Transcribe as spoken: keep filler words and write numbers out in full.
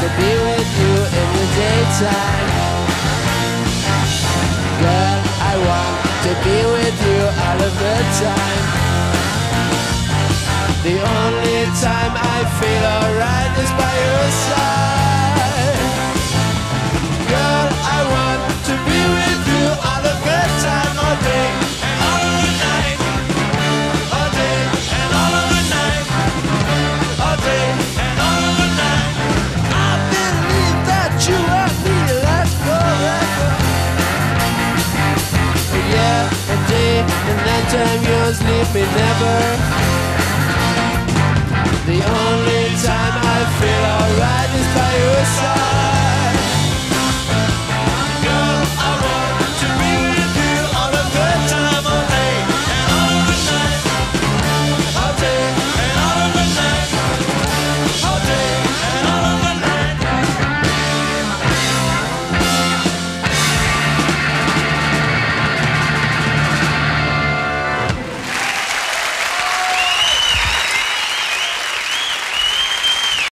to be with you in the daytime. Girl, I want to be with you all of the time. The only time I feel alright is by your side. Girl, I want to be with you all of the time, all day and all of the night. All day and all of the night. All day and all of the night. I believe that you and me last forever. Yeah, a day and that time yours leave me never. The only